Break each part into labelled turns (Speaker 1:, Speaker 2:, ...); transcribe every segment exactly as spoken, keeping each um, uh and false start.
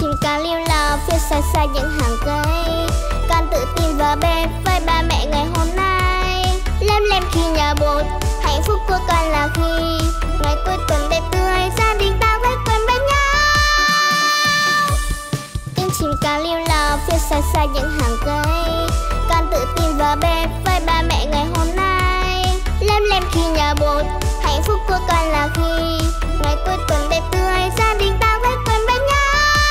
Speaker 1: chim cá liêu lo phía xa xa những hàng cây. Con tự tin vào bên với ba mẹ ngày hôm nay. Lem lem khi nhà bột, hạnh phúc của con là khi ngày cuối tuần đẹp tươi, gia đình ta quây quần bên nhau. Tiếng chim cá liêu lo phía xa xa những hàng cây. Con tự tin vào bên với ba mẹ ngày hôm nay. Lem lem khi nhà bột, hạnh phúc của con là khi ngày cuối tuần đẹp tươi, gia đình ta quây quần bên nhau.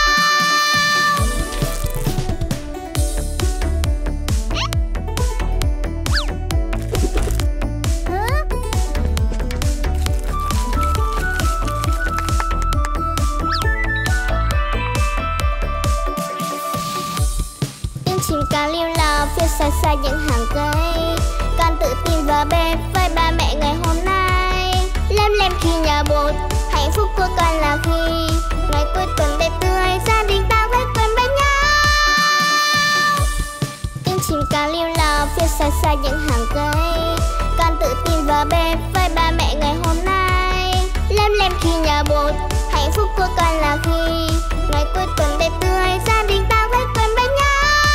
Speaker 1: Tiếng chim cá liêu lo phía xa xa những hàng cây. Con tự tin vào bên với ba mẹ ngày hôm nay. Lem lem khi nhà bột, hạnh phúc của con là khi ngày cuối tuần đẹp tươi, gia đình ta quây quần bên nhau. Tiếng chim cá liêu lo phía xa xa những hàng cây. Con tự tin vào bên với ba mẹ ngày hôm nay. Lem lem khi nhà bột, hạnh phúc của con là khi ngày cuối tuần đẹp tươi, gia đình ta quây quần bên nhau.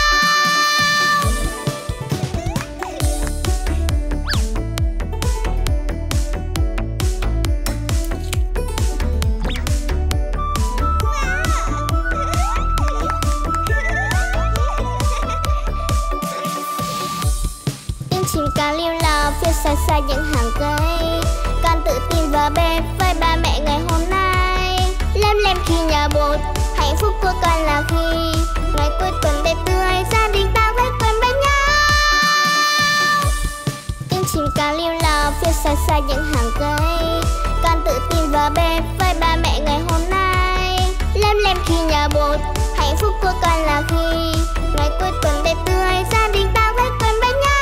Speaker 1: Chim cá liêu lo phía xa xa những hàng cây. Con tự tin vào bên với ba mẹ ngày hôm nay. Lem lem khi nhà bột, hạnh phúc của con là khi ngày cuối tuần đẹp tươi, gia đình ta quây quần bên nhau. Tiếng chim cá liêu lo phía xa xa những hàng cây. Con tự tin vào bên với ba mẹ ngày hôm nay. Lem lem khi nhà bột, hạnh phúc của con là khi ngày cuối tuần đẹp tươi, gia đình ta quây quần bên nhau.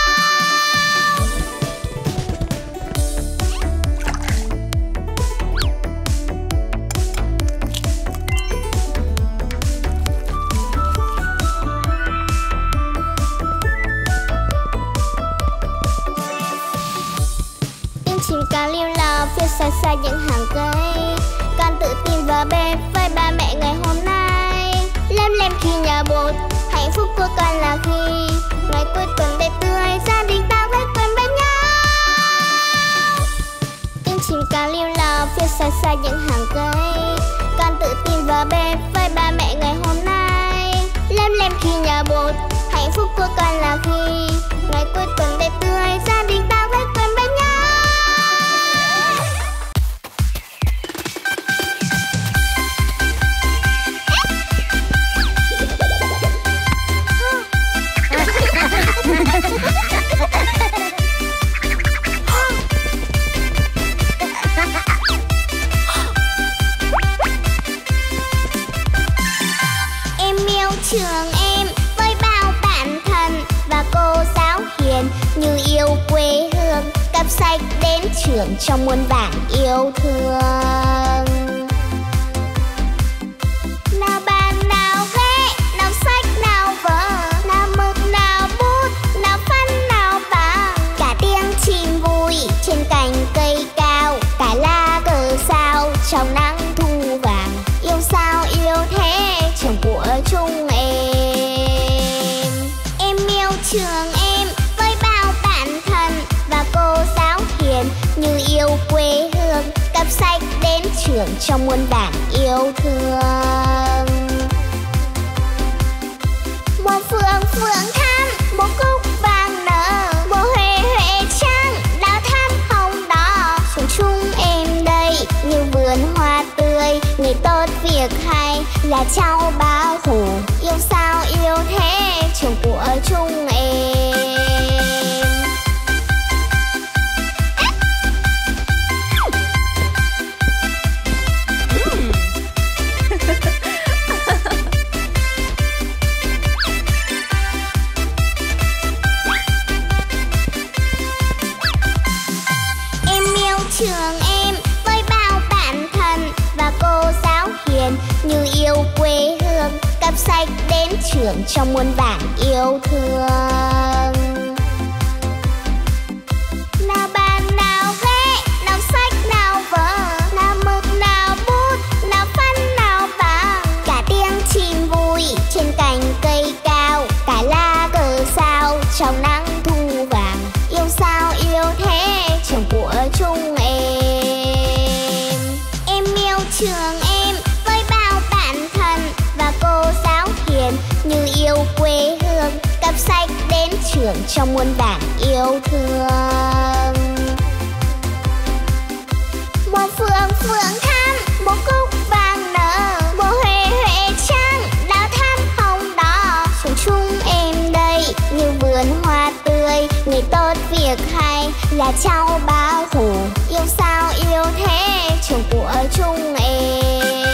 Speaker 1: Chim cá liêu lo phía xa xa những hàng cây. Con tự tin vào bên với ba mẹ ngày hôm nay. Lem lem khi nhà bột, hạnh phúc của con là khi ngày cuối tuần đẹp tươi, gia đình ta quây quần bên nhau. Tiếng chim cá liêu lo phía xa xa những hàng cây. Con tự tin vào bên với ba mẹ ngày hôm nay. Lem lem khi nhà bột, hạnh phúc của con là khi ngày cuối tuần đẹp tươi, gia đình ta quây quần bên nhau. Em yêu trường em với bao bạn thân và cô giáo hiền, như yêu quê hương, cặp sách đến trường trong muôn vàn yêu thương. Nào bàn nào ghế, nào sách nào vở, nào mực nào bút, nào phấn nào bảng. Cả tiếng chim vui trên cành cây cao, cả lá cờ sao trong nắng thu vàng. Yêu sao yêu thế trường của chúng em. Em yêu trường em với bao bạn thân và cô giáo hiền, như yêu quê hương, cặp sách đến trường trong muôn vàn yêu thương. Mùa phượng phượng thắm, mùa cúc vàng nở, mùa huệ huệ trắng, đào thắm hồng đỏ. Cùng chúng em đây như vườn hoa tươi, người tốt việc hay là cháu báo thủ. Yêu sao yêu thế trường của chúng em. Em yêu trường em với bao bạn thân và cô giáo hiền, như yêu quê hương, cặp sách đến trường trong muôn vàn yêu thương. Nào bàn nào ghế, nào sách nào vở, nào mực nào bút, nào phấn nào bảng. Cả tiếng trưởng trong muôn vàn yêu thương. Mùa phượng phượng thắm, mùa cúc vàng nở, mùa huệ huệ trắng, đào thắm hồng đỏ. Sống chung em đây như vườn hoa tươi, người tốt việc hay là cháu báo hủ. Yêu sao yêu thế trường của chúng em.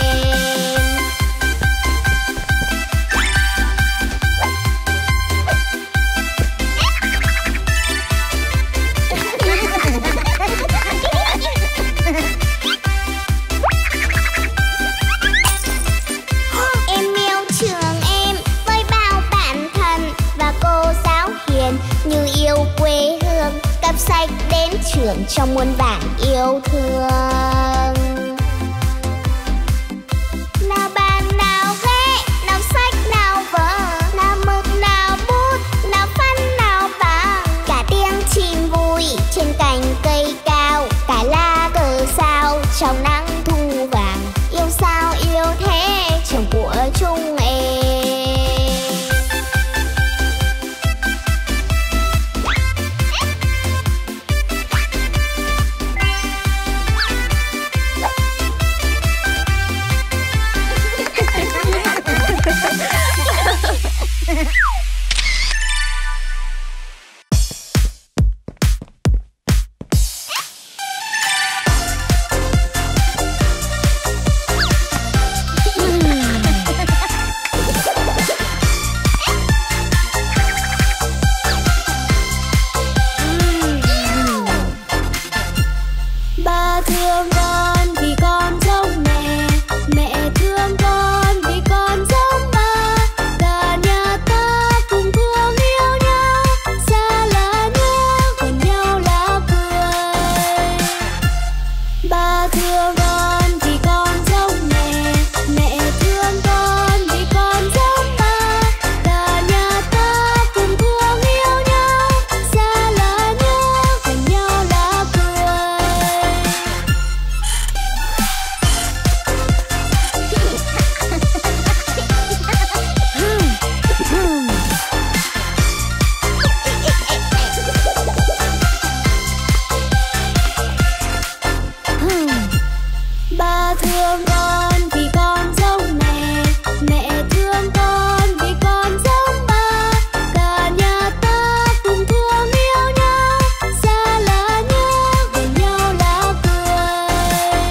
Speaker 1: Em yêu trường em với bao bạn thân và cô giáo hiền, như yêu quê hương, cặp sách đến trường trong muôn vàn yêu thương. Nào bàn nào ghế, nào sách nào vở, nào mực nào bút, nào phấn nào bảng. Cả tiếng chim vui trên cành cây cao, cả lá cờ sao trong nắng thu vàng. Yêu sao yêu thế trường của chúng em.
Speaker 2: Ba thương con vì con giống mẹ, mẹ thương con vì con giống ba. Cả nhà ta cùng thương yêu nhau, xa là nhớ gần nhau là cười. Ba thương con vì con giống mẹ, mẹ thương con vì con giống ba. Cả nhà ta cùng thương yêu nhau, xa là nhớ gần nhau là cười. Ba thương con vì con giống mẹ, mẹ thương con vì con giống ba. Cả nhà ta cùng thương yêu nhau, xa là nhớ gần nhau là cười.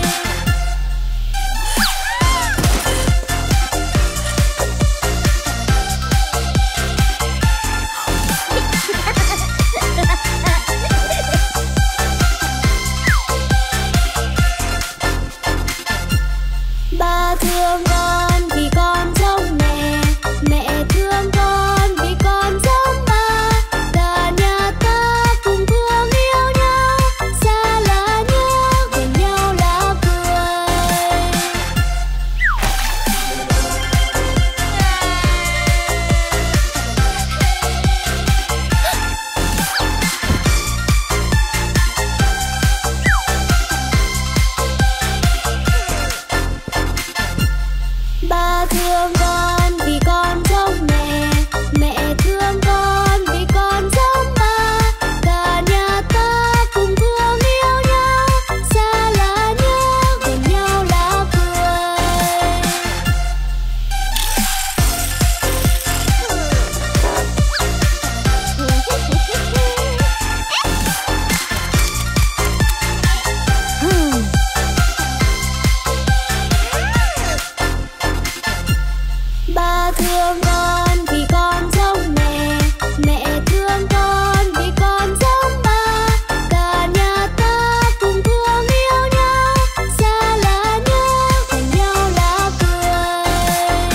Speaker 2: Ba thương con vì con giống mẹ, mẹ thương con vì con giống ba. Cả nhà ta cùng thương yêu nhau, xa là nhớ gần nhau là cười. Ba thương con vì con giống mẹ, mẹ thương con vì con giống ba. Cả nhà ta cùng thương yêu nhau, xa là nhớ gần nhau là cười. Ba thương con vì con giống mẹ, mẹ thương con vì con giống ba. Cả nhà ta cùng thương yêu nhau, xa là nhớ gần nhau là cười.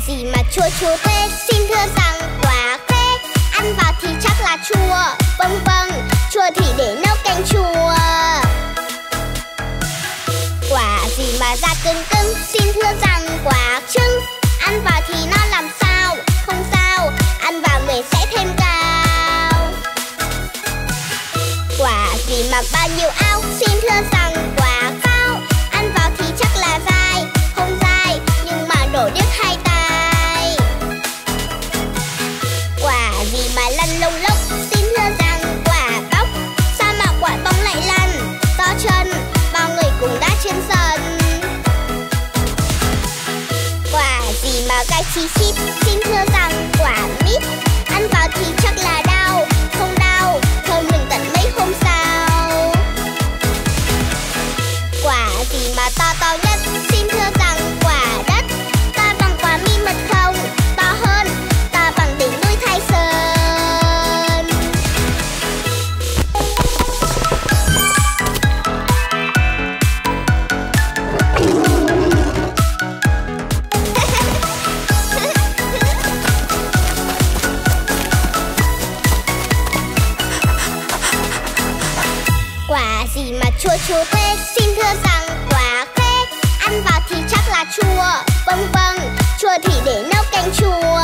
Speaker 1: gì mà chua chua thế? Xin thưa rằng quả thế, ăn vào thì chắc là chua. Vâng vâng, chua thì để nấu canh chua. Quả gì mà da cứng cứng? Xin thưa rằng quả trứng, ăn vào thì nó làm sao? Không sao, ăn vào người sẽ thêm cao. Quả gì mặc bao nhiêu áo? Xin thưa rằng quả pháo, ăn vào thì chắc là dai. Không dai, nhưng mà đổ điếc hai tai. Quả gì mà lăn lông lốc? Xin thưa rằng quả bóc, sao mà quả bóng lại lăn? Do chân, bao người cùng đã trên sân. Quả gì mà gai chi chít? Xin thưa rằng quả mít, ăn vào thì chắc là đau. Không đau, thơm lừng tận mấy hôm sau. Quả gì mà to to nhất? Xin thưa rằng quả đất, to bằng quả mi mật không? To hơn, to bằng đỉnh núi Thái Sơn. Quả gì mà chua chua thế? Xin thưa rằng quả khế, ăn vào thì chắc là chua. Vâng vâng, chua thì để nấu canh chua.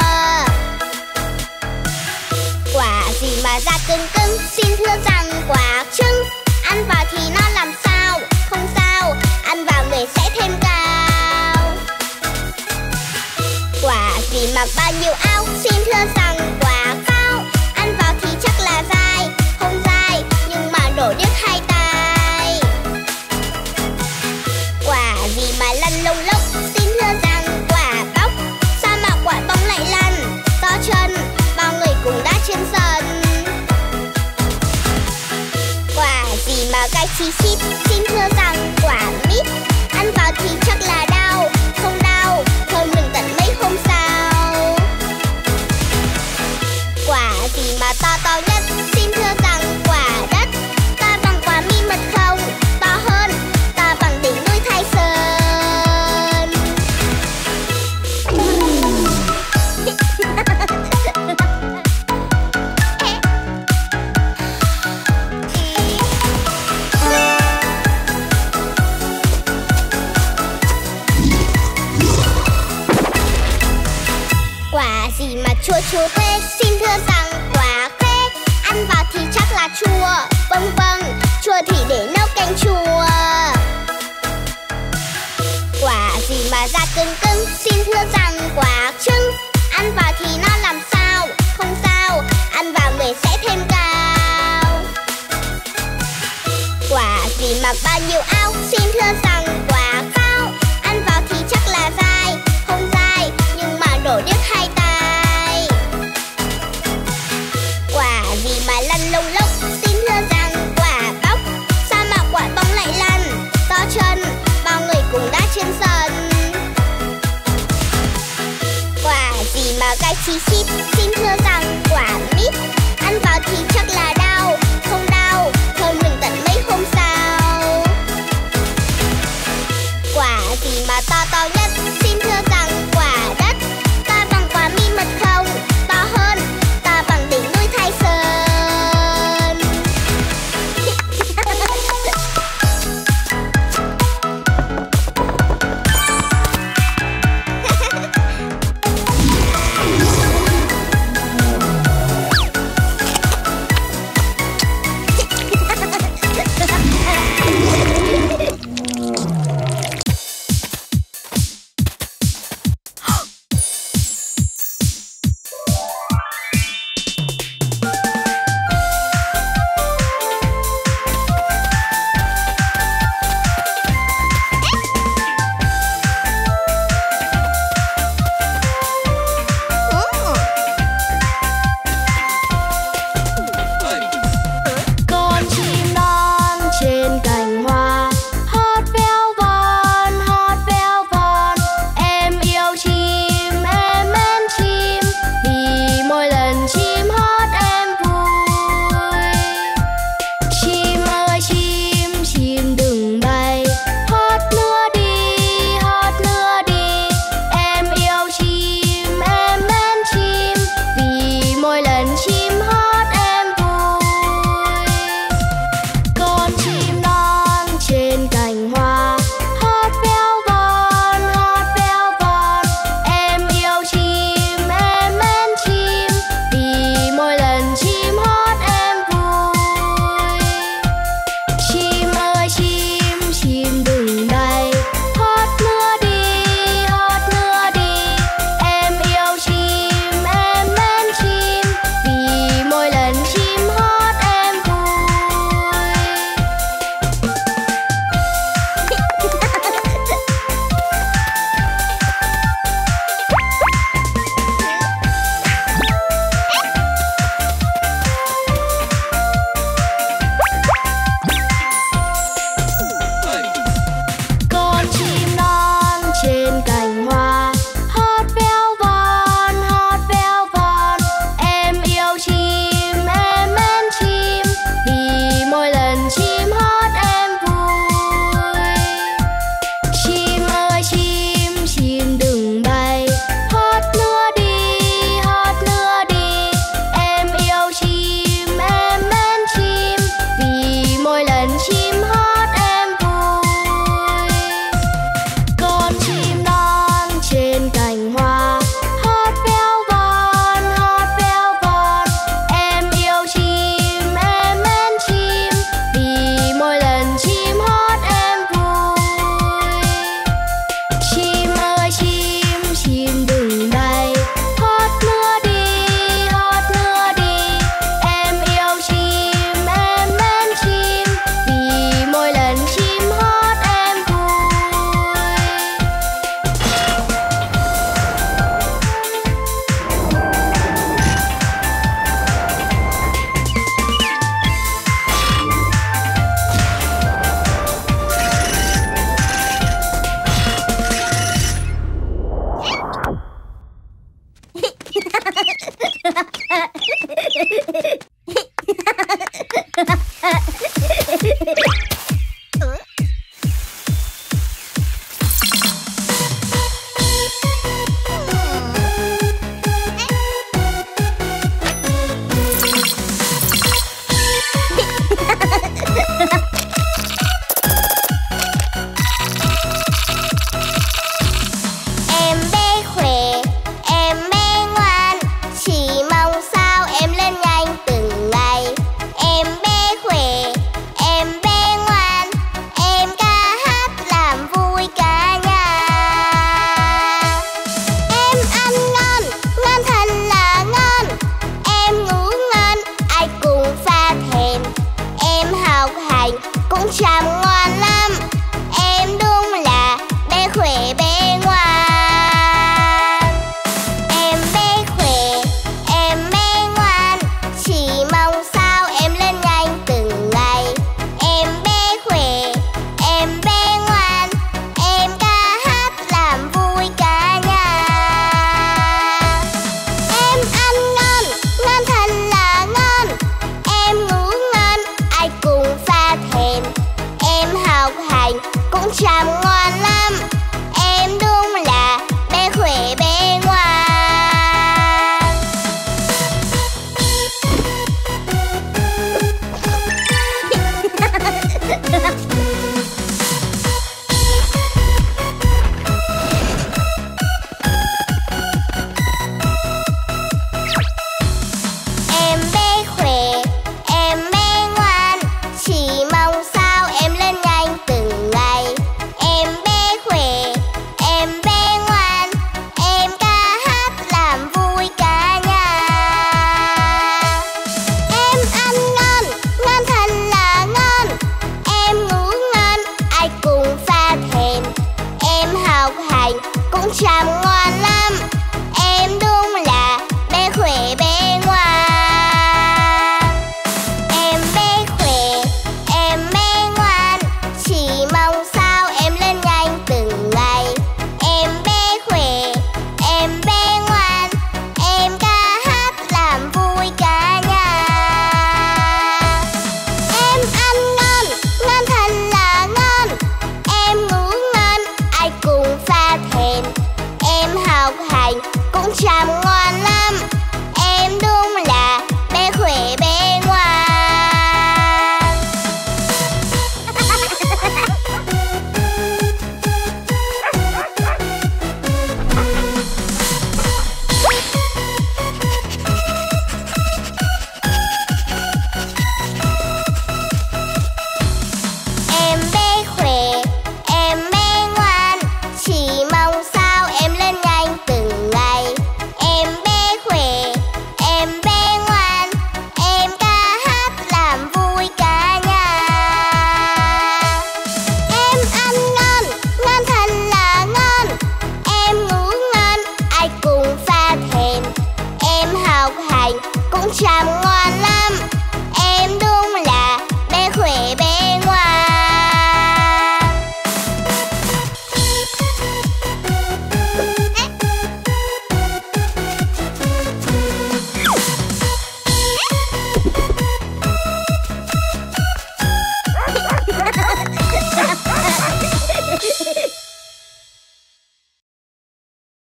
Speaker 1: Quả gì mà da cứng cứng? Xin thưa rằng quả trứng, ăn vào thì nó làm sao? Không sao, ăn vào người sẽ thêm cao. Quả gì mặc bao nhiêu áo? Xin thưa rằng quả pháo, ăn vào thì chắc là dai. Không dai, nhưng mà đổ điếc hai tai. Quả gì mà lăn lông lốc? Xin thưa rằng quả bóc, sao mà quả bóng lại lăn? Do chân, bao người cùng đã trên sân. Quả gì mà gai chi chít? Xin thưa rằng quả mít, ăn vào thì chắc là đau. Không đau, thơm lừng tận mấy hôm sau. Quả gì mà to to nhất? Xin thưa rằng quả đất, to bằng quả mi mật không? To hơn, to bằng đỉnh núi Thái Sơn. Quả gì mà chua chua thế? Xin thưa rằng quả khế, ăn vào thì chắc là chua. Vâng vâng, chua thì để nấu canh chua. Quả gì mà da cứng cứng? Xin thưa rằng quả trứng, ăn vào thì nó làm sao? Không sao, ăn vào người sẽ thêm cao. Quả gì mặc bao nhiêu áo? Xin thưa rằng quả pháo, ăn vào thì chắc là dai. Không dai, nhưng mà đổ điếc hai tai. Quả gì mà lăn lông lốc? Xin thưa rằng quả bóc, sao mà quả bóng lại lăn? Do chân, bao người cùng đã trên sân. Quả gì mà gai chi chít? Xin thưa rằng quả mít, ăn vào thì chắc là đau. Không đau, thơm lừng tận mấy hôm sau. Quả gì mà to to nhất? Xin thưa rằng quả đất, to bằng quả mi mật không? To hơn, to bằng đỉnh núi Thái Sơn. ngoan lắm. Em đúng là bé khỏe bé ngoan. Em bé khỏe, em bé ngoan, chỉ mong sao em lên nhanh từng ngày. Em bé khỏe, em bé ngoan, em ca hát làm vui cả nhà. Em ăn ngon, ngon thật là ngon. Em ngủ ngon, ai cùng pha thèm. Em học hành cũng chăm ngoan lắm.